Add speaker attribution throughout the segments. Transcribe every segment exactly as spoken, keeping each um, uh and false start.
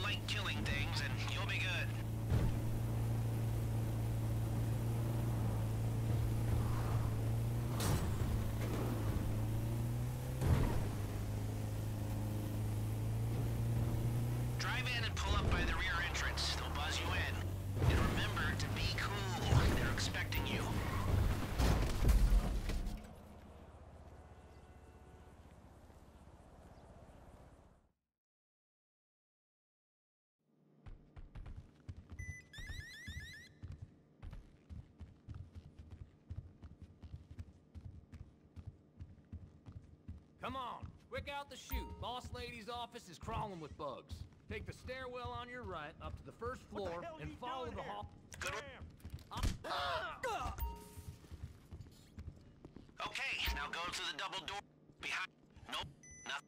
Speaker 1: like killing things, and you'll be good. Drive in and pull up by the rear entrance. They'll buzz you in. And remember to be cool. They're expecting you.
Speaker 2: Come on, quick out the chute. Boss lady's office is crawling with bugs. Take the stairwell on your right up to the first floor and follow the hall.
Speaker 1: Good. Okay, now go to the double door behind. Nope, nothing.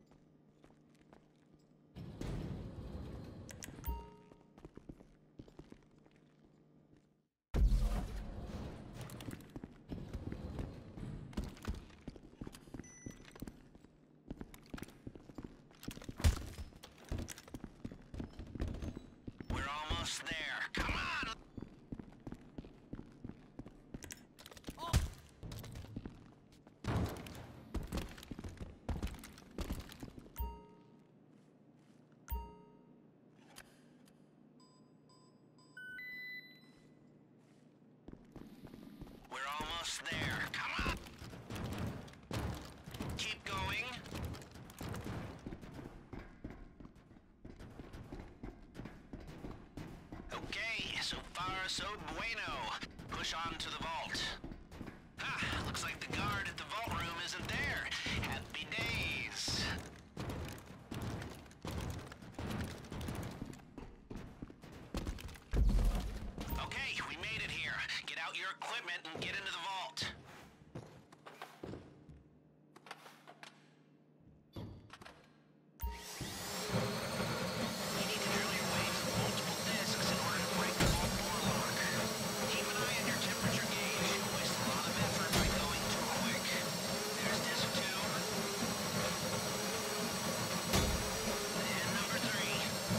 Speaker 1: We're almost there. Come on! We're almost there. Come on! Keep going. Okay, so far so bueno. Push on to the vault. Ah, looks like the guard at the vault room isn't there. Happy days. Okay, we made it here. Get out your equipment and get into the vault. You need to drill your way through multiple discs in order to break the vault door lock. Keep an eye on your temperature gauge. You'll waste a lot of effort by going too quick. There's disc two. And number three.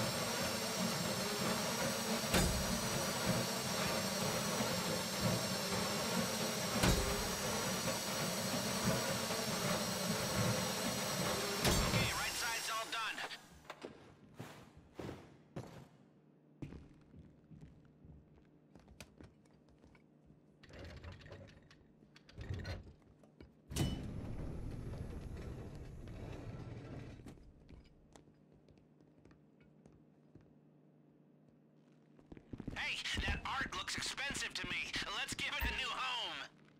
Speaker 1: Okay, right side's all done. Hey, that art looks expensive to me. Let's give it a new home.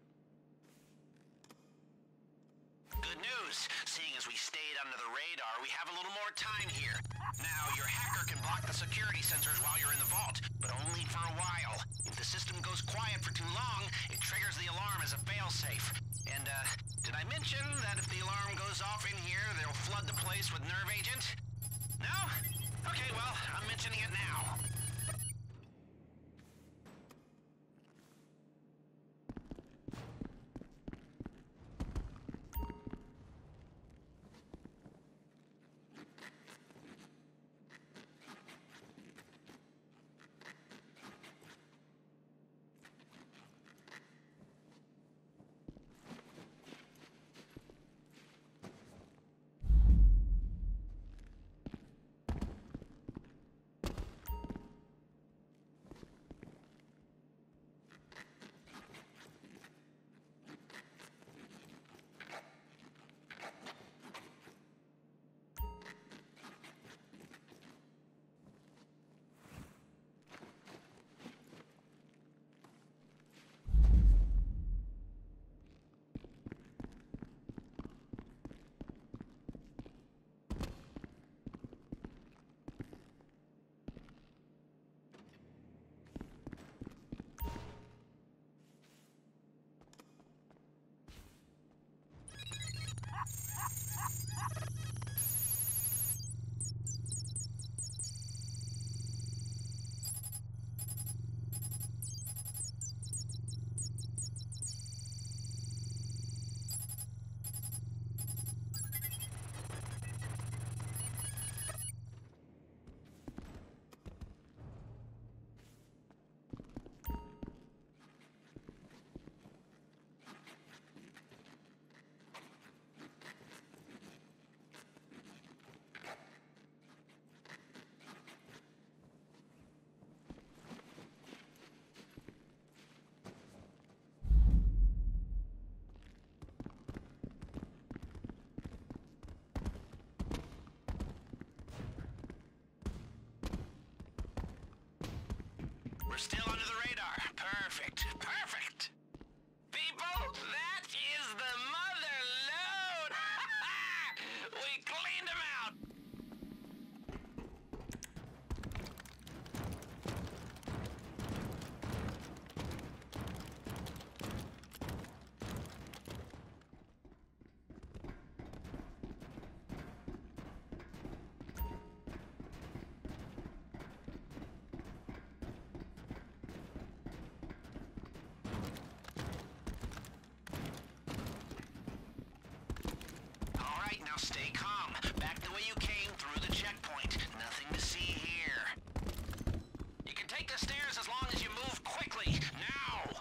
Speaker 1: Good news. Seeing as we stayed under the radar, we have a little more time here. Now, your hacker can block the security sensors while you're in the vault, but only for a while. If the system goes quiet for too long, it triggers the alarm as a failsafe. And, uh, did I mention that if the alarm goes off in here, they'll flood the place with nerve agent? No? Okay, well, I'm mentioning it now. We're still under the radar. Perfect. Perfect. People, that is the mother load. We cleaned them out. Now stay calm. Back the way you came, through the checkpoint. Nothing to see here. You can take the stairs as long as you move quickly. Now!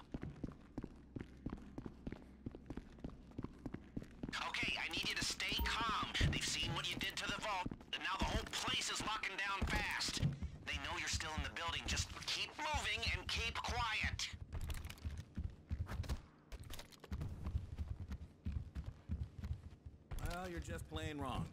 Speaker 1: Okay, I need you to stay calm. They've seen what you did to the vault, and now the whole place is locking down fast. They know you're still in the building. Just keep moving and keep quiet.
Speaker 3: Well, you're just plain wrong.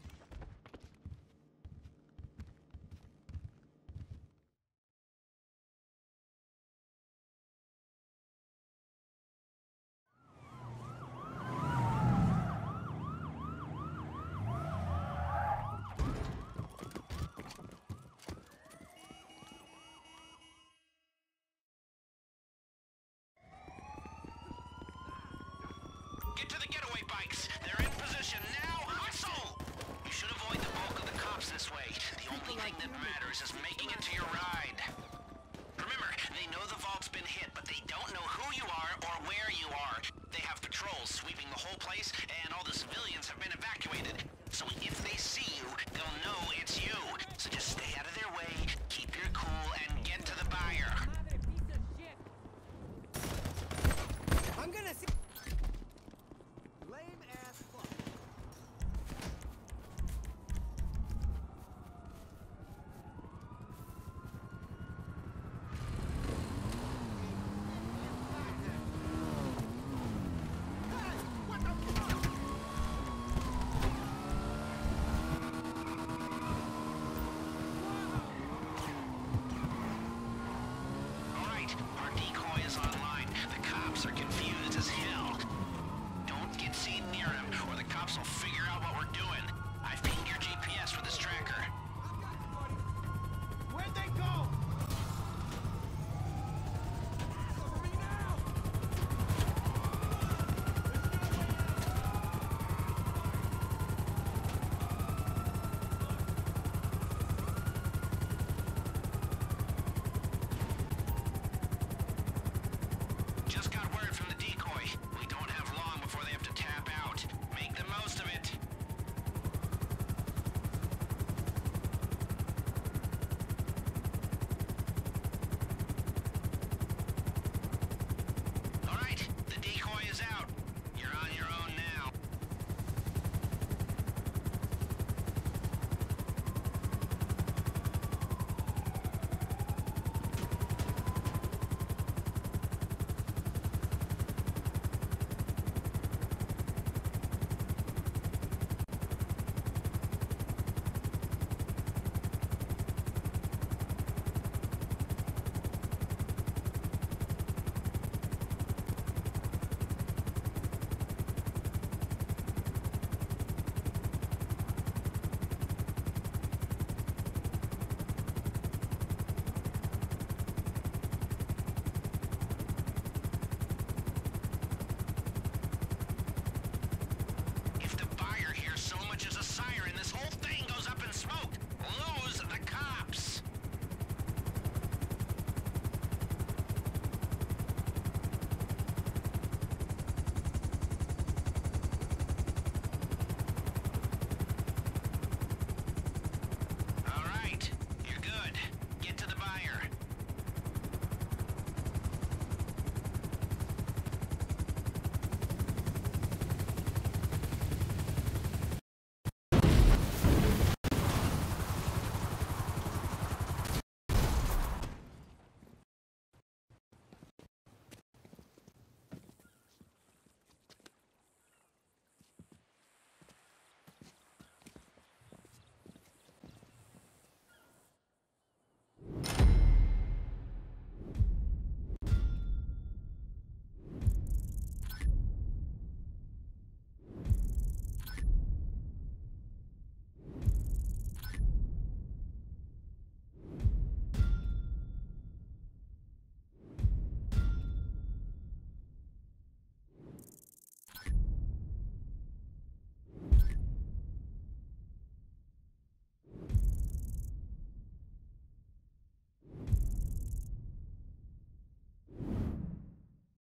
Speaker 1: Get to the getaway bikes. They're in position now. Hustle! You should avoid the bulk of the cops this way. The only thing that matters is making it to your ride. Remember, they know the vault's been hit, but they don't know who you are or where you are. They have patrols sweeping the whole place, and all the civilians have been evacuated. So if they see you, they'll know it's you. So just stay out of their way, keep your cool, and get to the buyer.
Speaker 4: I'm gonna see. Lame ass fuck.
Speaker 1: Alright, our decoy is online. The cops are confused as hell. Don't get seen near them, or the cops will figure out what we're doing. I've pinged your G P S with this tracker.
Speaker 4: Where'd they go? Cover me now!
Speaker 1: Just got